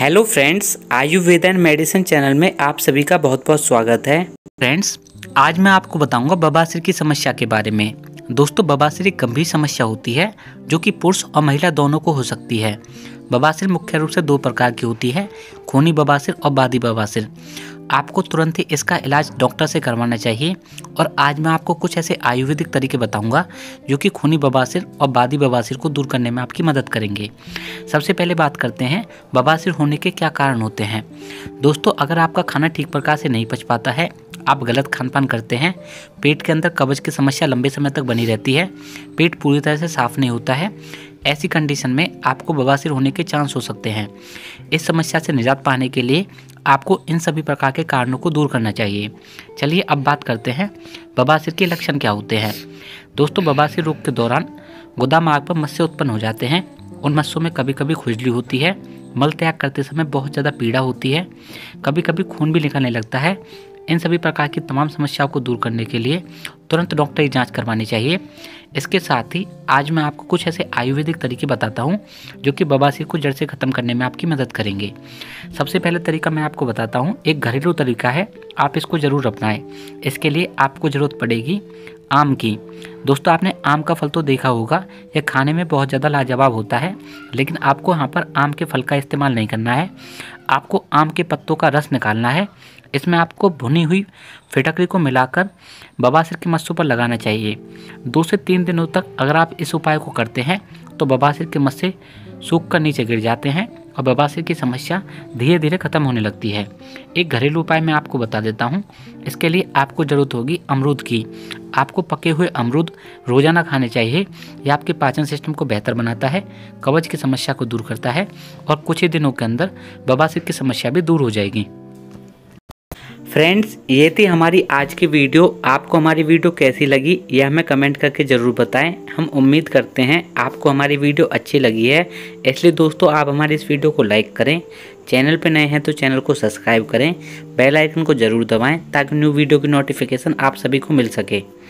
Hello friends, Ayurveda and medicine channel में आप सभी का बहुत बहुत स्वागत है। फ्रेंड्स, आज मैं आपको बताऊंगा बवासीर की समस्या के बारे में। दोस्तों, बवासीर एक गंभीर समस्या होती है जो कि पुरुष और महिला दोनों को हो सकती है। बवासीर मुख्य रूप से दो प्रकार की होती है, खूनी बवासीर और बादी बवासीर। आपको तुरंत ही इसका इलाज डॉक्टर से करवाना चाहिए। और आज मैं आपको कुछ ऐसे आयुर्वेदिक तरीके बताऊंगा जो कि खूनी बवासीर और बादी बवासीर को दूर करने में आपकी मदद करेंगे। सबसे पहले बात करते हैं बवासीर होने के क्या कारण होते हैं। दोस्तों, अगर आपका खाना ठीक प्रकार से नहीं पच पाता है, आप गलत खान पान करते हैं, पेट के अंदर कब्ज की समस्या लंबे समय तक बनी रहती है, पेट पूरी तरह से साफ नहीं होता है, ऐसी कंडीशन में आपको बवासीर होने के चांस हो सकते हैं। इस समस्या से निजात पाने के लिए आपको इन सभी प्रकार के कारणों को दूर करना चाहिए। चलिए अब बात करते हैं बवासीर के लक्षण क्या होते हैं। दोस्तों, बवासीर रोग के दौरान गुदा मार्ग पर मस्से उत्पन्न हो जाते हैं। उन मस्सों में कभी कभी खुजली होती है, मल त्याग करते समय बहुत ज़्यादा पीड़ा होती है, कभी कभी खून भी निकलने लगता है। इन सभी प्रकार की तमाम समस्याओं को दूर करने के लिए तुरंत डॉक्टरी जांच करवानी चाहिए। इसके साथ ही आज मैं आपको कुछ ऐसे आयुर्वेदिक तरीके बताता हूं जो कि बवासीर को जड़ से ख़त्म करने में आपकी मदद करेंगे। सबसे पहले तरीका मैं आपको बताता हूं, एक घरेलू तरीका है, आप इसको ज़रूर अपनाएं। इसके लिए आपको ज़रूरत पड़ेगी आम की। दोस्तों, आपने आम का फल तो देखा होगा, यह खाने में बहुत ज़्यादा लाजवाब होता है, लेकिन आपको यहाँ पर आम के फल का इस्तेमाल नहीं करना है। आपको आम के पत्तों का रस निकालना है। इसमें आपको भुनी हुई फिटकरी को मिलाकर बवासीर के मस्सों पर लगाना चाहिए। 2 से 3 दिनों तक अगर आप इस उपाय को करते हैं तो बवासीर के मस्से सूख कर नीचे गिर जाते हैं और बवासीर की समस्या धीरे धीरे खत्म होने लगती है। एक घरेलू उपाय मैं आपको बता देता हूँ। इसके लिए आपको ज़रूरत होगी अमरूद की। आपको पके हुए अमरूद रोज़ाना खाने चाहिए। यह आपके पाचन सिस्टम को बेहतर बनाता है, कब्ज की समस्या को दूर करता है और कुछ ही दिनों के अंदर बवासीर की समस्या भी दूर हो जाएगी। फ्रेंड्स, ये थी हमारी आज की वीडियो। आपको हमारी वीडियो कैसी लगी यह हमें कमेंट करके ज़रूर बताएं। हम उम्मीद करते हैं आपको हमारी वीडियो अच्छी लगी है। इसलिए दोस्तों, आप हमारी इस वीडियो को लाइक करें, चैनल पर नए हैं तो चैनल को सब्सक्राइब करें, बेल आइकन को ज़रूर दबाएं ताकि न्यू वीडियो की नोटिफिकेशन आप सभी को मिल सके।